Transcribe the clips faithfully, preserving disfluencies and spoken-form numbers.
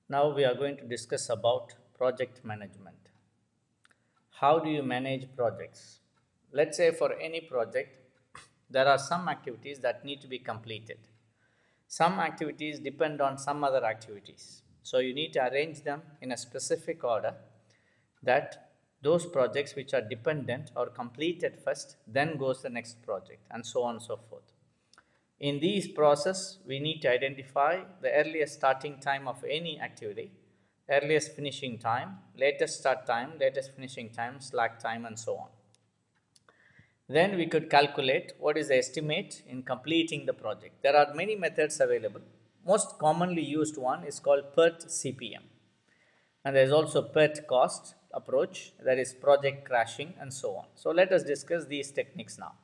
Now we are going to discuss about project management. How do you manage projects? Let's say for any project, there are some activities that need to be completed. Some activities depend on some other activities. So you need to arrange them in a specific order that those projects which are dependent or completed first, then goes the next project, and so on and so forth. In these process, we need to identify the earliest starting time of any activity, earliest finishing time, latest start time, latest finishing time, slack time, and so on. Then we could calculate what is the estimate in completing the project. There are many methods available. Most commonly used one is called PERT C P M. And there is also PERT cost approach, that is project crashing, and so on. So let us discuss these techniques now.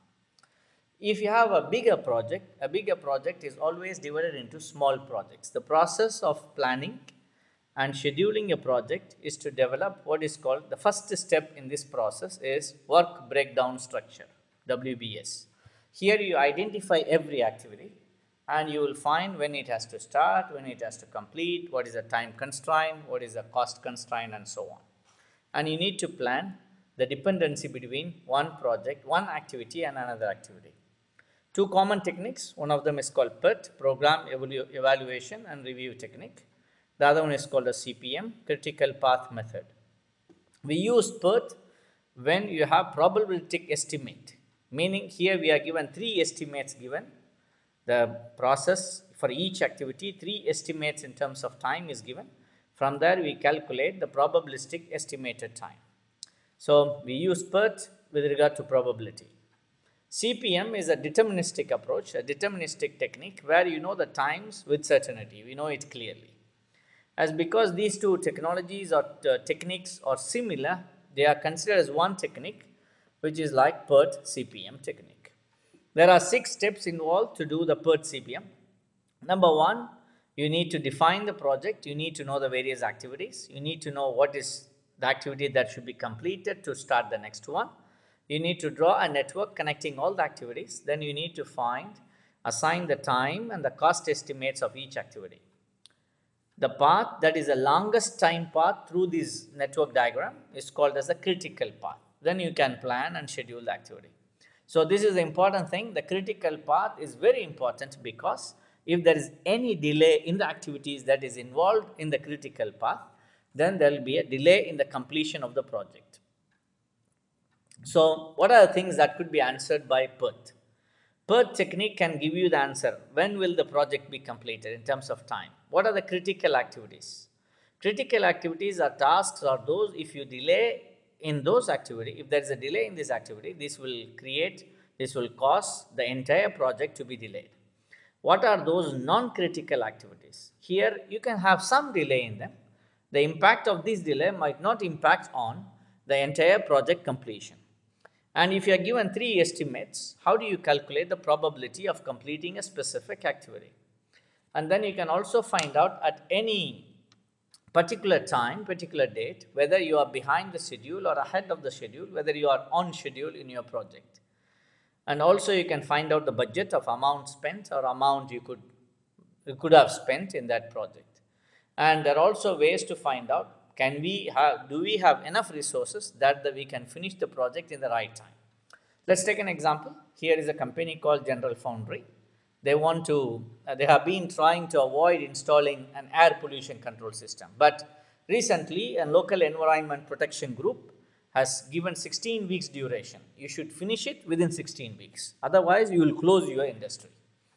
If you have a bigger project, a bigger project is always divided into small projects. The process of planning and scheduling a project is to develop what is called, the first step in this process is work breakdown structure, W B S. Here you identify every activity and you will find when it has to start, when it has to complete, what is the time constraint, what is the cost constraint, and so on. And you need to plan the dependency between one project, one activity, and another activity. Two common techniques, one of them is called PERT, Program Evaluation and Review Technique. The other one is called a C P M, Critical Path Method. We use PERT when you have probabilistic estimate, meaning here we are given three estimates given. The process for each activity, three estimates in terms of time is given. From there we calculate the probabilistic estimated time. So we use PERT with regard to probability. C P M is a deterministic approach, a deterministic technique where you know the times with certainty, we know it clearly. As because these two technologies or uh, techniques are similar, they are considered as one technique, which is like PERT C P M technique. There are six steps involved to do the PERT C P M. Number one, you need to define the project, you need to know the various activities, you need to know what is the activity that should be completed to start the next one. You need to draw a network connecting all the activities. Then you need to find, assign the time and the cost estimates of each activity. The path that is the longest time path through this network diagram is called as the critical path. Then you can plan and schedule the activity. So this is the important thing. The critical path is very important because if there is any delay in the activities that is involved in the critical path, then there will be a delay in the completion of the project. So what are the things that could be answered by PERT? PERT technique can give you the answer. When will the project be completed in terms of time? What are the critical activities? Critical activities are tasks or those if you delay in those activities, if there is a delay in this activity, this will create, this will cause the entire project to be delayed. What are those non-critical activities? Here you can have some delay in them. The impact of this delay might not impact on the entire project completion. And if you are given three estimates, how do you calculate the probability of completing a specific activity? And then you can also find out at any particular time, particular date, whether you are behind the schedule or ahead of the schedule, whether you are on schedule in your project. And also you can find out the budget of amount spent or amount you could, you could have spent in that project. And there are also ways to find out, can we have, do we have enough resources that the, we can finish the project in the right time? Let's take an example. Here is a company called General Foundry. They want to, uh, they have been trying to avoid installing an air pollution control system. But recently, a local environment protection group has given sixteen weeks duration. You should finish it within sixteen weeks. Otherwise, you will close your industry.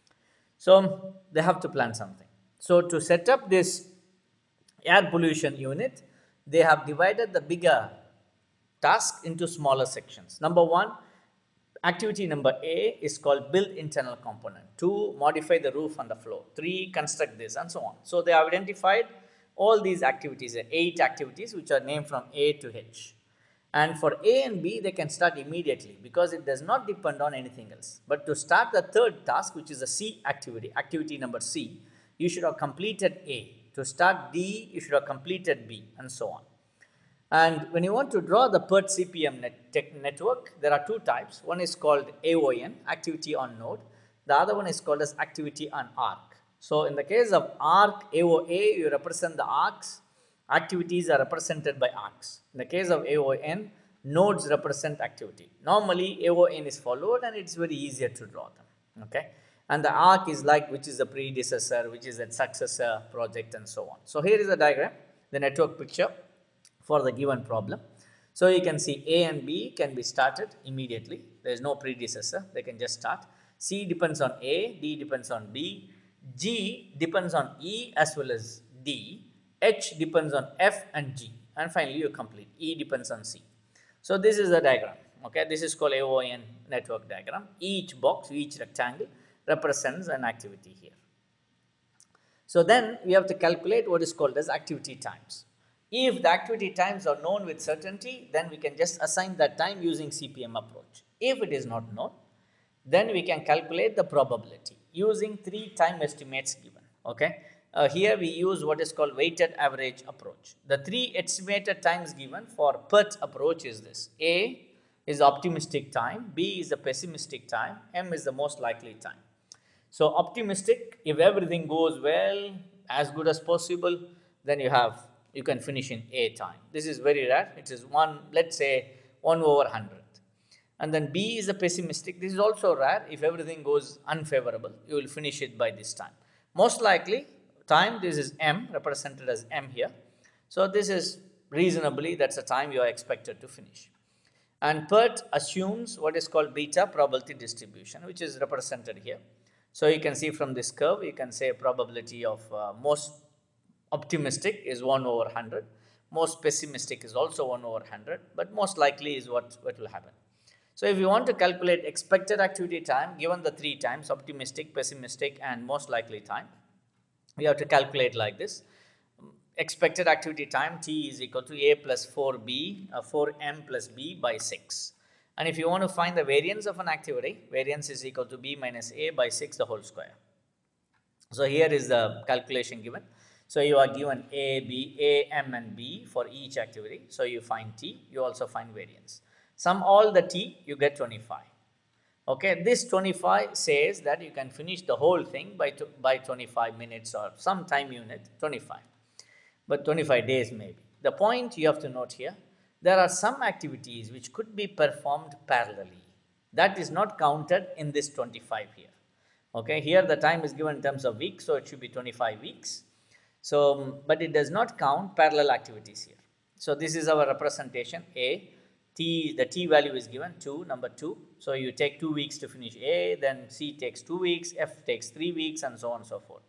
So they have to plan something. So to set up this air pollution unit, they have divided the bigger task into smaller sections. Number one, activity number A is called build internal component. Two, modify the roof and the floor. Three, construct this, and so on. So they have identified all these activities, eight activities which are named from A to H. And for A and B, they can start immediately because it does not depend on anything else. But to start the third task, which is a C activity, activity number C, you should have completed A. To start D, you should have completed B, and so on. And when you want to draw the PERT C P M net network, there are two types. One is called A O N, activity on node. The other one is called as activity on arc. So in the case of arc A O A, you represent the arcs, activities are represented by arcs. In the case of A O N, nodes represent activity. Normally A O N is followed and it's very easier to draw them, okay. And the arc is like which is the predecessor, which is a successor project and so on. So here is the diagram, the network picture for the given problem. So you can see A and B can be started immediately. There is no predecessor, they can just start. C depends on A, D depends on B, G depends on E as well as D, H depends on F and G, and finally you complete. E depends on C. So this is the diagram, okay. This is called A O N network diagram. Each box, each rectangle represents an activity here. So then we have to calculate what is called as activity times. If the activity times are known with certainty, then we can just assign that time using C P M approach. If it is not known, then we can calculate the probability using three time estimates given, okay. Uh, here we use what is called weighted average approach. The three estimated times given for PERT approach is this. A is the optimistic time, B is the pessimistic time, M is the most likely time. So optimistic, if everything goes well, as good as possible, then you have, you can finish in A time. This is very rare. It is one, let's say one over one hundred. And then B is the pessimistic. This is also rare. If everything goes unfavorable, you will finish it by this time. Most likely time, this is M, represented as M here. So this is reasonably, that's the time you are expected to finish. And PERT assumes what is called beta probability distribution, which is represented here. So you can see from this curve, you can say probability of uh, most optimistic is one over one hundred, most pessimistic is also one over one hundred, but most likely is what, what will happen. So if you want to calculate expected activity time, given the three times, optimistic, pessimistic, and most likely time, we have to calculate like this. Expected activity time T is equal to A plus four B, uh, four M plus B by six. And if you want to find the variance of an activity, variance is equal to B minus A by six the whole square. So here is the calculation given. So you are given A, B, A, M and B for each activity. So you find T, you also find variance. Sum all the T, you get twenty-five. Okay, this twenty-five says that you can finish the whole thing by, by twenty-five minutes or some time unit, twenty-five. But twenty-five days maybe. The point you have to note here, there are some activities which could be performed parallelly. That is not counted in this twenty-five here. Okay, here the time is given in terms of weeks, so it should be twenty-five weeks. So, but it does not count parallel activities here. So this is our representation A. T, the T value is given two, number two. So you take two weeks to finish A, then C takes two weeks, F takes three weeks, and so on and so forth.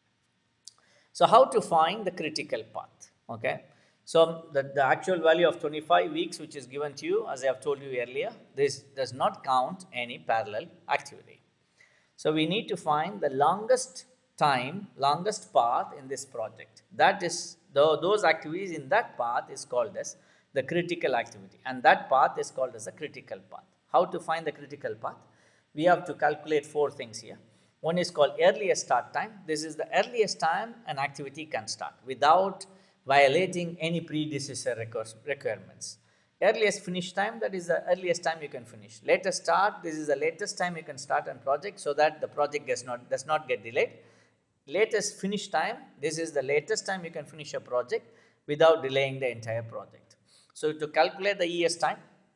So how to find the critical path? Okay. So the, the actual value of twenty-five weeks, which is given to you, as I have told you earlier, this does not count any parallel activity. So we need to find the longest time, longest path in this project. That is, the, those activities in that path is called as the critical activity, and that path is called as a critical path. How to find the critical path? We have to calculate four things here. One is called earliest start time. This is the earliest time an activity can start without violating any predecessor requirements. Earliest finish time, that is the earliest time you can finish. Latest start, this is the latest time you can start a project so that the project does not, does not get delayed. Latest finish time, this is the latest time you can finish a project without delaying the entire project. So to calculate the E S time,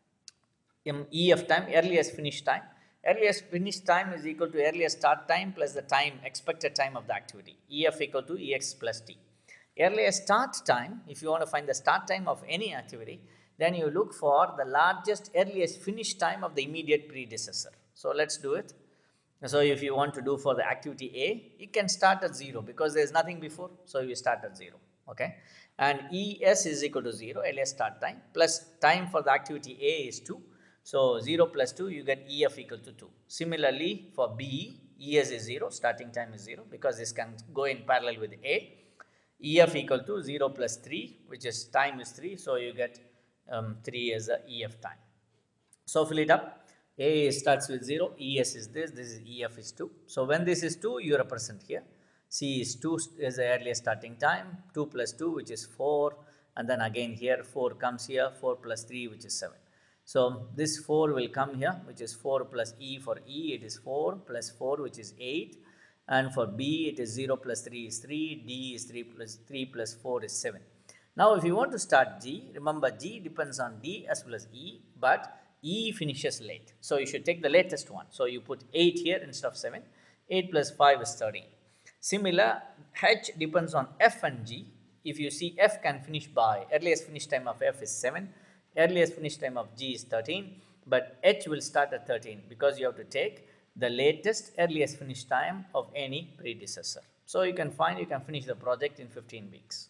E F time, earliest finish time, earliest finish time is equal to earliest start time plus the time, expected time of the activity. E F equal to E X plus T. Earliest start time, if you want to find the start time of any activity, then you look for the largest earliest finish time of the immediate predecessor. So let's do it. So if you want to do for the activity A, you can start at zero because there is nothing before. So you start at zero. Okay. And E S is equal to zero, earliest start time, plus time for the activity A is two. So zero plus two, you get E F equal to two. Similarly, for B, E S is zero, starting time is zero because this can go in parallel with A. E F equal to zero plus three, which is time is three. So you get um, three as the E F time. So fill it up. A starts with zero, E S is this, this is E F is two. So when this is two, you represent here. C is two is the earliest starting time, two plus two, which is four, and then again here four comes here, four plus three, which is seven. So this four will come here, which is four plus E for E, it is four plus four, which is eight, And for B, it is zero plus three is three, D is three plus three plus four is seven. Now, if you want to start G, remember G depends on D as well as E, but E finishes late. So, you should take the latest one. So, you put eight here instead of seven. eight plus five is thirteen. Similar, H depends on F and G. If you see F can finish by, earliest finish time of F is seven, earliest finish time of G is thirteen, but H will start at thirteen because you have to take the latest earliest finish time of any predecessor. So, you can find you can finish the project in fifteen weeks.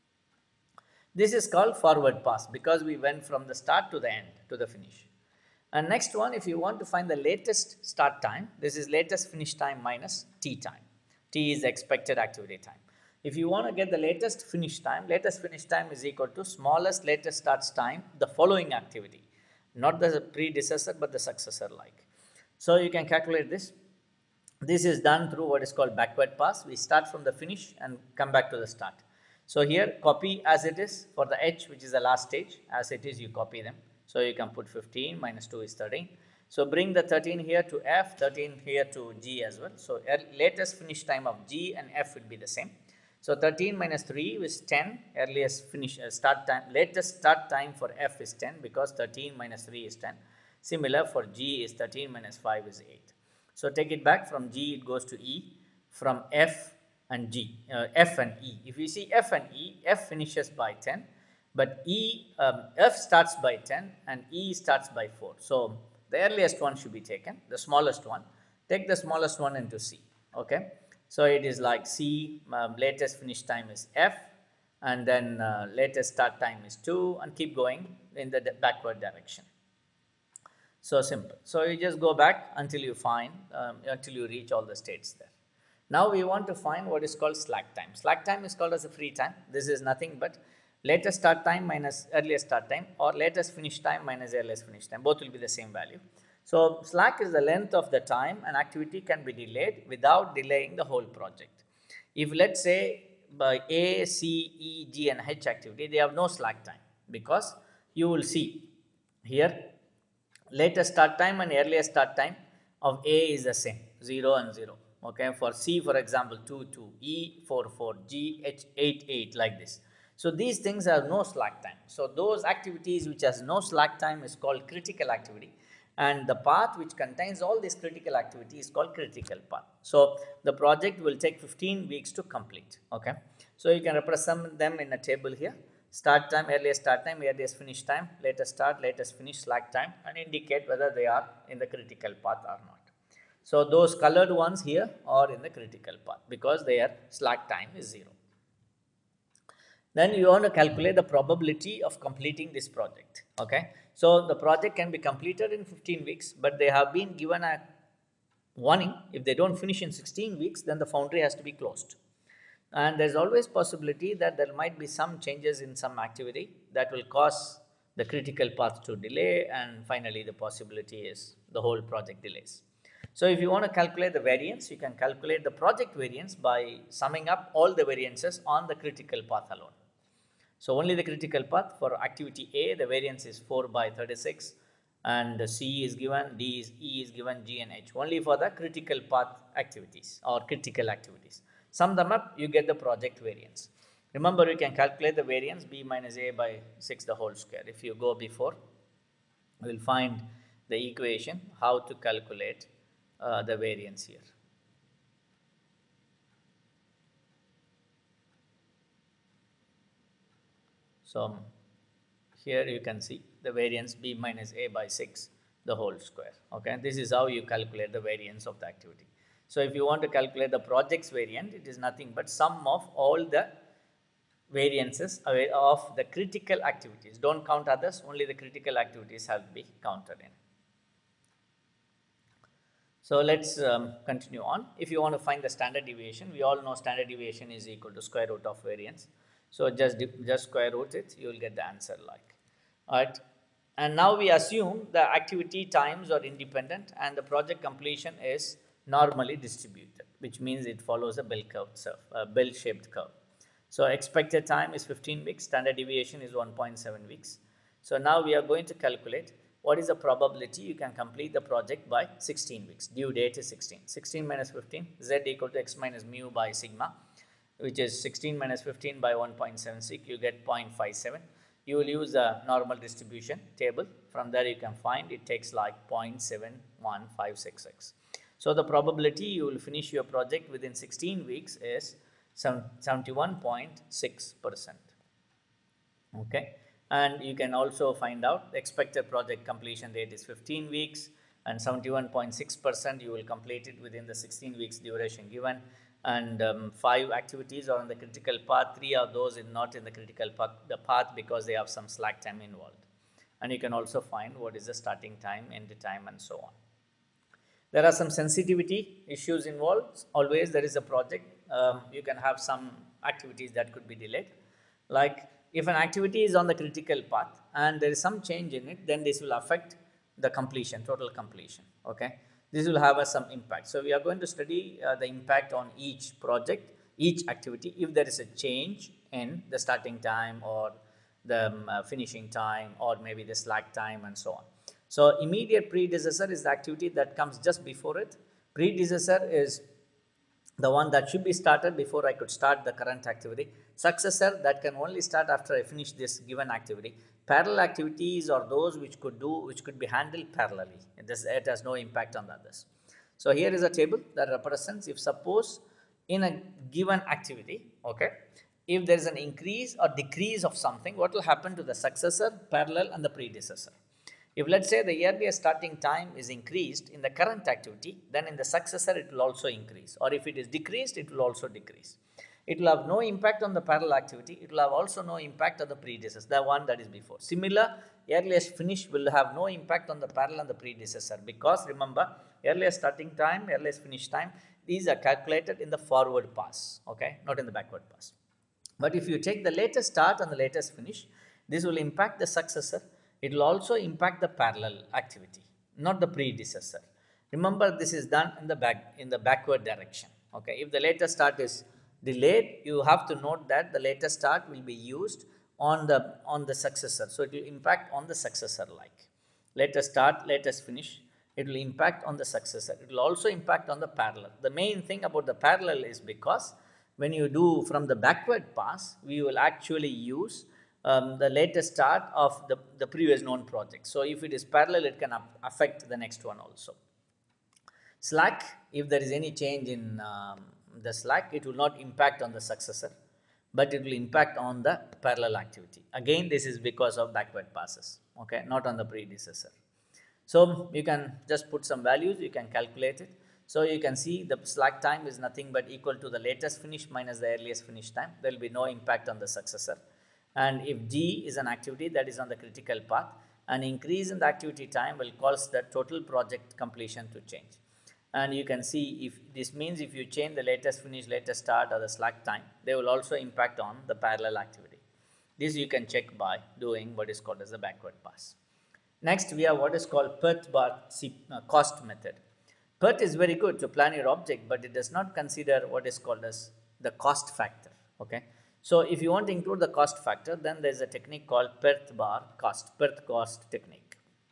This is called forward pass because we went from the start to the end to the finish. And next one, if you want to find the latest start time, this is latest finish time minus T time. T is the expected activity time. If you want to get the latest finish time, latest finish time is equal to smallest latest starts time, the following activity, not the predecessor but the successor like. So, you can calculate this. This is done through what is called backward pass. We start from the finish and come back to the start. So, here copy as it is for the H, which is the last stage, as it is you copy them. So, you can put fifteen minus two is thirteen. So, bring the thirteen here to F, thirteen here to G as well. So, latest finish time of G and F will be the same. So, thirteen minus three is ten, earliest finish uh, start time, latest start time for F is ten because thirteen minus three is ten. Similar for G is thirteen minus five is eight. So, take it back from G it goes to E, from F and G, uh, F and E. If you see F and E, F finishes by ten, but E, um, F starts by ten and E starts by four. So, the earliest one should be taken, the smallest one. Take the smallest one into C, okay. So, it is like C, um, latest finish time is F and then uh, latest start time is two and keep going in the backward direction. So, simple. So, you just go back until you find, um, until you reach all the states there. Now, we want to find what is called slack time. Slack time is called as a free time. This is nothing but latest start time minus earliest start time or latest finish time minus earliest finish time. Both will be the same value. So, slack is the length of the time an activity can be delayed without delaying the whole project. If let us say by A, C, E, G and H activity, they have no slack time because you will see here latest start time and earliest start time of A is the same, zero and zero. Okay, for C, for example, two, two, E, four, four, G, H, eight, eight, like this. So, these things have no slack time. So, those activities which has no slack time is called critical activity, and the path which contains all these critical activity is called critical path. So, the project will take fifteen weeks to complete. Okay. So, you can represent them in a table here. Start time, earliest start time, earliest finish time, latest start, latest finish, slack time, and indicate whether they are in the critical path or not. So, those colored ones here are in the critical path because their slack time is zero. Then you want to calculate the probability of completing this project. Okay. So, the project can be completed in fifteen weeks, but they have been given a warning. If they don't finish in sixteen weeks, then the foundry has to be closed. And there is always possibility that there might be some changes in some activity that will cause the critical path to delay, and finally, the possibility is the whole project delays. So, if you want to calculate the variance, you can calculate the project variance by summing up all the variances on the critical path alone. So, only the critical path for activity A, the variance is four by thirty-six, and C is given, D is, E is given, G and H, only for the critical path activities or critical activities. Sum them up, you get the project variance. Remember, you can calculate the variance B minus A by six the whole square. If you go before, we will find the equation how to calculate uh, the variance here. So, here you can see the variance B minus A by six the whole square. Okay, this is how you calculate the variance of the activity. So, if you want to calculate the project's variance, it is nothing but sum of all the variances of the critical activities. Don't count others, only the critical activities have to be counted in. So, let us um, continue on. If you want to find the standard deviation, we all know standard deviation is equal to square root of variance. So, just, just square root it, you will get the answer like. Alright. And now we assume the activity times are independent and the project completion is normally distributed, which means it follows a bell curve, a bell shaped curve. So, expected time is fifteen weeks, standard deviation is one point seven weeks. So, now we are going to calculate what is the probability you can complete the project by sixteen weeks? Due date is sixteen. sixteen minus fifteen, z equal to x minus mu by sigma, which is sixteen minus fifteen by one point seven six, you get zero point five seven. You will use the normal distribution table. From there you can find it takes like zero point seven one five six six. So the probability you will finish your project within sixteen weeks is seventy-one point six percent. Okay, and you can also find out the expected project completion date is fifteen weeks, and seventy-one point six percent you will complete it within the sixteen weeks duration given, and um, five activities are on the critical path, three of those are not in the critical path, the path because they have some slack time involved. And you can also find what is the starting time, end time, and so on. There are some sensitivity issues involved. Always there is a project, um, you can have some activities that could be delayed. Like if an activity is on the critical path and there is some change in it, then this will affect the completion, total completion. Okay, this will have a, some impact. So we are going to study uh, the impact on each project, each activity, if there is a change in the starting time or the um, uh, finishing time or maybe the slack time and so on. So immediate predecessor is the activity that comes just before it. Predecessor is the one that should be started before I could start the current activity. Successor that can only start after I finish this given activity. Parallel activities are those which could do, which could be handled parallelly. It, does, it has no impact on the others. So here is a table that represents if suppose in a given activity, okay, if there is an increase or decrease of something, what will happen to the successor, parallel, and the predecessor? If let's say the earlier starting time is increased in the current activity, then in the successor it will also increase, or if it is decreased, it will also decrease. It will have no impact on the parallel activity, it will have also no impact on the predecessor, the one that is before. Similar, earliest finish will have no impact on the parallel and the predecessor, because remember, earliest starting time, earliest finish time, these are calculated in the forward pass, okay, not in the backward pass. But if you take the latest start and the latest finish, this will impact the successor. It will also impact the parallel activity, not the predecessor. Remember, this is done in the back in the backward direction. Okay, if the latest start is delayed, you have to note that the latest start will be used on the on the successor. So it will impact on the successor like latest start, latest finish. It will impact on the successor. It will also impact on the parallel. The main thing about the parallel is because when you do from the backward pass, we will actually use um, the latest start of the, the previous known project. So if it is parallel, it can affect the next one also. Slack, if there is any change in um, the slack, it will not impact on the successor, but it will impact on the parallel activity. Again, this is because of backward passes, okay, not on the predecessor. So you can just put some values, you can calculate it. So you can see the slack time is nothing but equal to the latest finish minus the earliest finish time. There will be no impact on the successor. And if G is an activity that is on the critical path, an increase in the activity time will cause the total project completion to change. And you can see if this means if you change the latest finish, latest start or the slack time, they will also impact on the parallel activity. This you can check by doing what is called as the backward pass. Next, we have what is called PERT bar cost method. PERT is very good to plan your object, but it does not consider what is called as the cost factor. Okay. So if you want to include the cost factor, then there is a technique called PERT bar cost, PERT cost technique.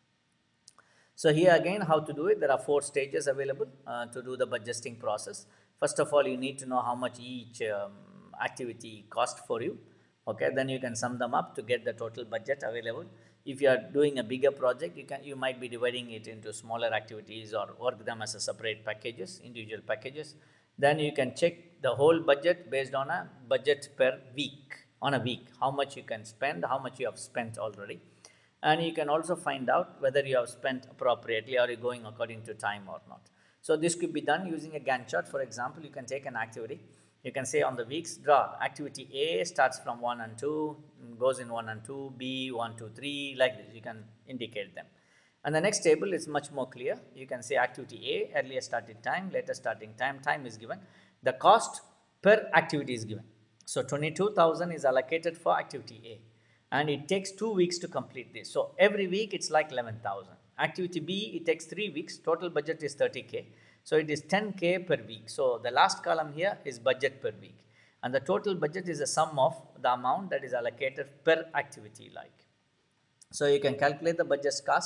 So here again, how to do it? There are four stages available uh, to do the budgeting process. First of all, you need to know how much each um, activity cost for you. Okay, then you can sum them up to get the total budget available. If you are doing a bigger project, you can you might be dividing it into smaller activities or work them as a separate packages, individual packages. Then you can check the whole budget based on a budget per week, on a week, how much you can spend, how much you have spent already. And you can also find out whether you have spent appropriately or you're going according to time or not. So this could be done using a Gantt chart. For example, you can take an activity. You can say on the weeks, draw activity A starts from one and two, goes in one and two, B, one, two, three, like this. You can indicate them. And the next table is much more clear. You can say activity A, earlier starting time, later starting time, time is given. The cost per activity is given. So twenty-two thousand is allocated for activity A. And it takes two weeks to complete this. So every week it's like eleven thousand. Activity B, it takes three weeks. Total budget is thirty K. So it is ten K per week. So the last column here is budget per week. And the total budget is the sum of the amount that is allocated per activity like. So you can calculate the budget cost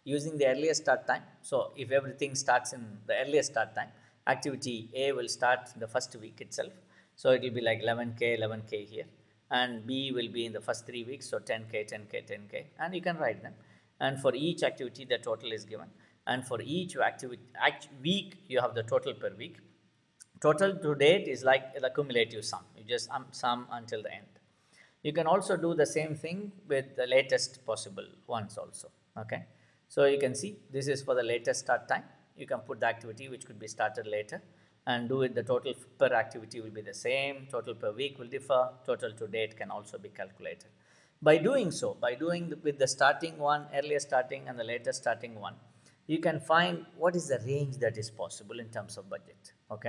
using the earliest start time. So if everything starts in the earliest start time, activity A will start the first week itself. So it will be like eleven K, eleven K here. And B will be in the first three weeks, so ten K, ten K, ten K, and you can write them. And for each activity, the total is given. And for each activity, act week, you have the total per week. Total to date is like the cumulative sum. You just um, sum until the end. You can also do the same thing with the latest possible ones also. Okay. So you can see this is for the latest start time. You can put the activity which could be started later and do it. The total per activity will be the same. Total per week will differ. Total to date can also be calculated. By doing so, by doing the, with the starting one, earlier starting and the latest starting one, you can find what is the range that is possible in terms of budget. Okay.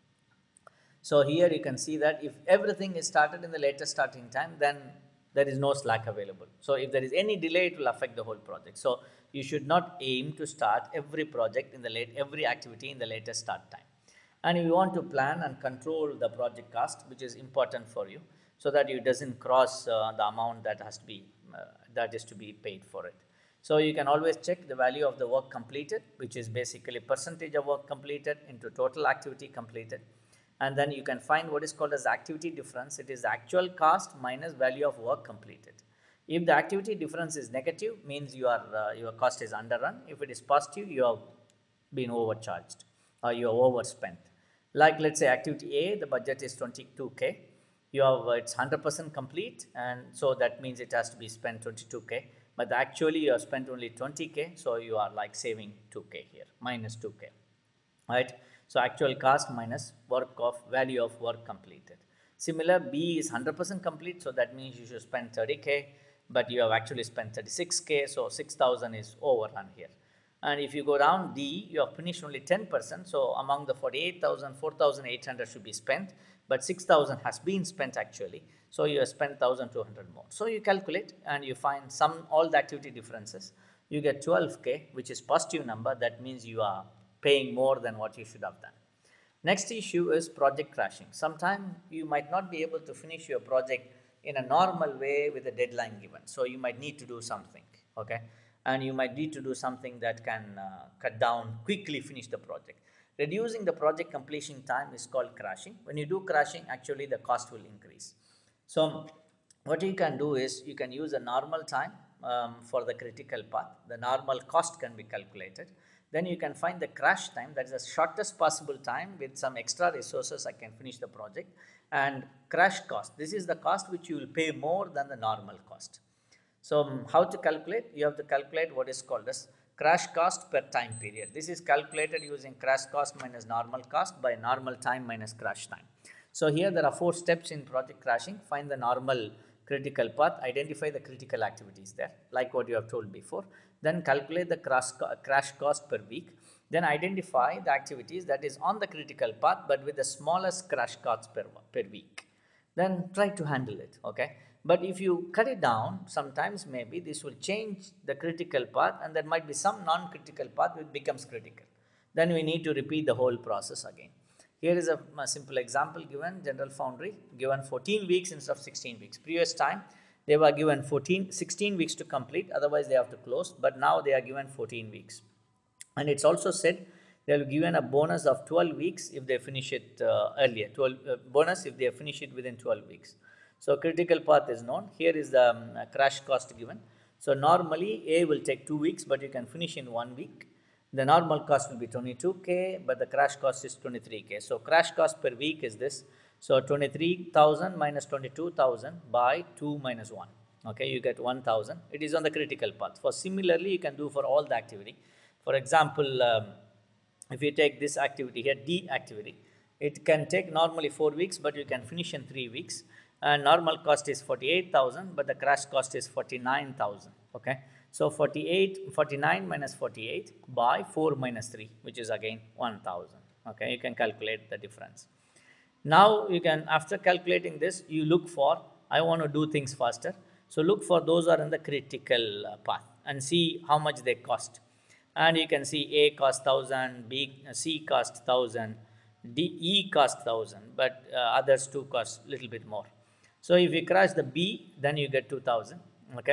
So here you can see that if everything is started in the latest starting time, then there is no slack available. So if there is any delay, it will affect the whole project. So you should not aim to start every project in the late, every activity in the latest start time. And you want to plan and control the project cost, which is important for you, so that it doesn't cross uh, the amount that has to be, uh, that is to be paid for it. So you can always check the value of the work completed, which is basically percentage of work completed into total activity completed. And then you can find what is called as activity difference. It is the actual cost minus value of work completed. If the activity difference is negative, means you are, uh, your cost is underrun. If it is positive, you have been overcharged or you have overspent. Like let's say activity A, the budget is twenty-two K. You have, uh, it's one hundred percent complete, and so that means it has to be spent twenty-two K. But actually you have spent only twenty K, so you are like saving two K here, minus two K, right? So actual cost minus work of value of work completed. Similar, B is one hundred percent complete, so that means you should spend thirty K, but you have actually spent thirty-six K, so six thousand is overrun here. And if you go down D, you have finished only ten percent, so among the forty-eight thousand, four thousand eight hundred should be spent, but six thousand has been spent actually, so you have spent one thousand two hundred more. So you calculate and you find some, all the activity differences, you get twelve K, which is positive number, that means you are paying more than what you should have done. Next issue is project crashing. Sometimes you might not be able to finish your project in a normal way with a deadline given. So you might need to do something, okay? And you might need to do something that can uh, cut down, quickly finish the project. Reducing the project completion time is called crashing. When you do crashing, actually the cost will increase. So what you can do is you can use a normal time um, for the critical path. The normal cost can be calculated. Then you can find the crash time, that is the shortest possible time with some extra resources I can finish the project, and crash cost. This is the cost which you will pay more than the normal cost. So um, how to calculate? You have to calculate what is called as crash cost per time period. This is calculated using crash cost minus normal cost by normal time minus crash time. So here there are four steps in project crashing. Find the normal critical path, identify the critical activities there, like what you have told before. Then calculate the crash, crash cost per week. Then identify the activities that is on the critical path but with the smallest crash cost per, per week. Then try to handle it, okay? But if you cut it down, sometimes maybe this will change the critical path, and there might be some non-critical path which becomes critical. Then we need to repeat the whole process again. Here is a, a simple example given, General Foundry, given fourteen weeks instead of sixteen weeks. Previous time, they were given fourteen, sixteen weeks to complete, otherwise they have to close, but now they are given fourteen weeks. And it's also said they will be given a bonus of twelve weeks if they finish it uh, earlier, twelve uh, bonus if they finish it within twelve weeks. So critical path is known. Here is the um, crash cost given. So normally A will take two weeks, but you can finish in one week. The normal cost will be twenty-two K, but the crash cost is twenty-three K. So crash cost per week is this. So twenty-three thousand minus twenty-two thousand by two minus one. Okay, you get one thousand. It is on the critical path. For similarly, you can do for all the activity. For example, um, if you take this activity here, D activity, it can take normally four weeks, but you can finish in three weeks. And normal cost is forty-eight thousand, but the crash cost is forty-nine thousand. Okay. So forty-eight, forty-nine minus forty-eight by four minus three, which is again one thousand. Okay, you can calculate the difference. Now you can, after calculating this, you look for, I want to do things faster. So look for those are in the critical uh, path and see how much they cost. And you can see A cost one thousand, B, C cost one thousand, D, E cost one thousand, but uh, others too cost a little bit more. So if you crash the B, then you get two thousand. Okay.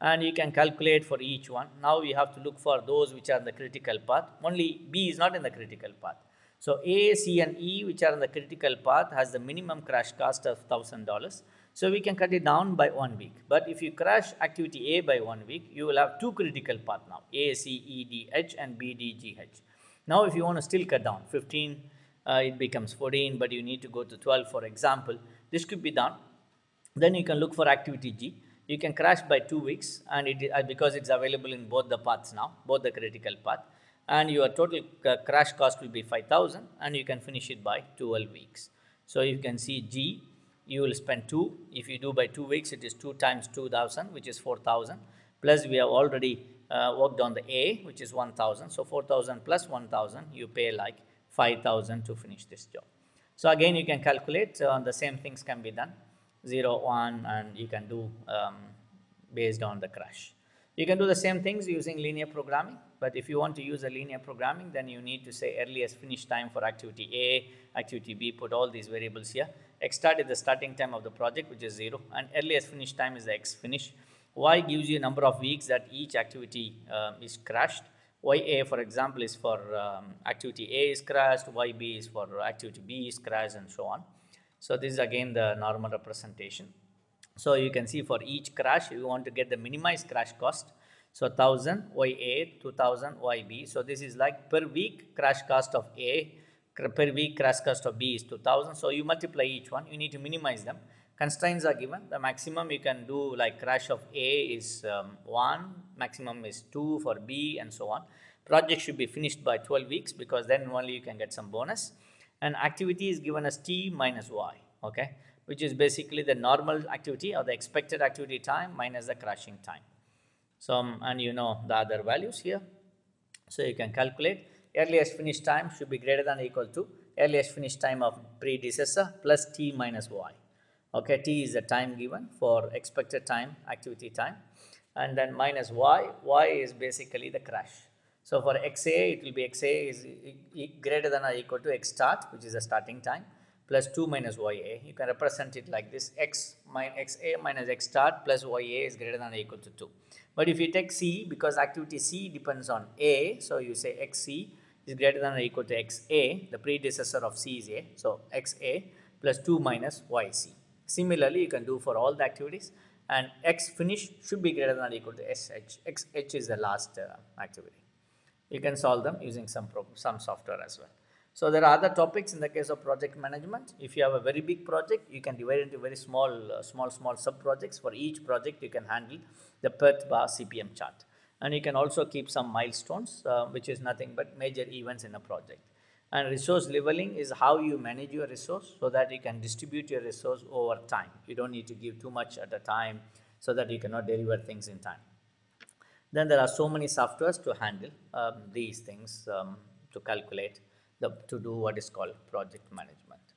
and you can calculate for each one. Now we have to look for those which are in the critical path. Only B is not in the critical path. So A, C and E, which are in the critical path, has the minimum crash cost of one thousand dollars. So we can cut it down by one week. But if you crash activity A by one week, you will have two critical paths now, A, C, E, D, H and B, D, G, H. Now if you want to still cut down, fifteen, uh, it becomes fourteen, but you need to go to twelve, for example. This could be done. Then you can look for activity G. You can crash by two weeks, and it uh, because it's available in both the paths now, both the critical path, and your total uh, crash cost will be five thousand, and you can finish it by twelve weeks. So you can see G, you will spend two. If you do by two weeks, it is two times two thousand, which is four thousand. Plus we have already uh, worked on the A, which is one thousand. So four thousand plus one thousand, you pay like five thousand to finish this job. So again, you can calculate, uh, the same things can be done, zero, one, and you can do um, based on the crash. You can do the same things using linear programming, but if you want to use a linear programming, then you need to say earliest finish time for activity A, activity B, put all these variables here. X start is the starting time of the project, which is zero, and earliest finish time is the X finish. Y gives you a number of weeks that each activity uh, is crashed. Y A, for example, is for um, activity A is crashed, Y B is for activity B is crashed, and so on. So this is again the normal representation. So you can see for each crash, you want to get the minimized crash cost. So one thousand Y A, two thousand Y B. So this is like per week crash cost of A, per week crash cost of B is two thousand. So you multiply each one, you need to minimize them. Constraints are given. The maximum you can do, like crash of A is um, one, maximum is two for B, and so on. Project should be finished by twelve weeks, because then only you can get some bonus. And activity is given as T minus Y, okay, which is basically the normal activity or the expected activity time minus the crashing time. So, um, and you know the other values here. So you can calculate earliest finish time should be greater than or equal to earliest finish time of predecessor plus T minus Y. Okay, T is the time given for expected time, activity time, and then minus Y. Y is basically the crash. So for X A, it will be X A is greater than or equal to X start, which is the starting time, plus two minus Y A. You can represent it like this: X minus X A minus X start plus Y A is greater than or equal to two. But if you take C, because activity C depends on A, so you say X C is greater than or equal to X A. The predecessor of C is A, so X A plus two minus Y C. Similarly, you can do for all the activities, and X finish should be greater than or equal to S H. X H is the last uh, activity. You can solve them using some program, some software as well. So there are other topics in the case of project management. If you have a very big project, you can divide into very small, uh, small, small sub projects. For each project, you can handle the PERT bar C P M chart, and you can also keep some milestones, uh, which is nothing but major events in a project. And resource leveling is how you manage your resource so that you can distribute your resource over time. You don't need to give too much at a time so that you cannot deliver things in time. Then there are so many softwares to handle um, these things, um, to calculate, the, to do what is called project management.